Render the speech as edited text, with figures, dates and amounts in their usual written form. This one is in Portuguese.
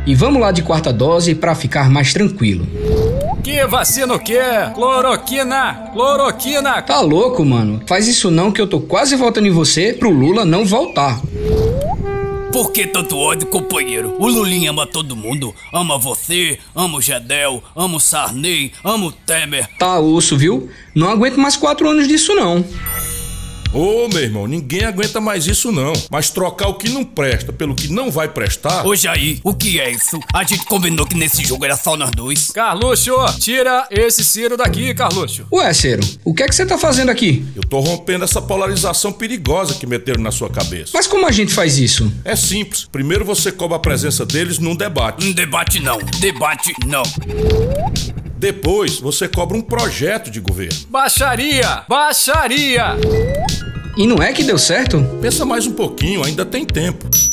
E vamos lá de quarta dose pra ficar mais tranquilo. Que vacina o quê? Cloroquina! Cloroquina! Tá louco, mano? Faz isso não que eu tô quase votando em você pro Lula não voltar. Por que tanto ódio, companheiro? O Lulinha ama todo mundo. Ama você, ama o Gedel, ama o Sarney, ama o Temer. Tá osso, viu? Não aguento mais 4 anos disso não. Ô, meu irmão, ninguém aguenta mais isso não. Mas trocar o que não presta pelo que não vai prestar... Ô, Jair, o que é isso? A gente combinou que nesse jogo era só nós dois. Carluxo, tira esse Ciro daqui, Carluxo. Ué, Ciro, o que é que você tá fazendo aqui? Eu tô rompendo essa polarização perigosa que meteram na sua cabeça. Mas como a gente faz isso? É simples. Primeiro você cobra a presença deles num debate. Debate não, debate não. Depois você cobra um projeto de governo. Baixaria! Baixaria! E não é que deu certo? Pensa mais um pouquinho, ainda tem tempo.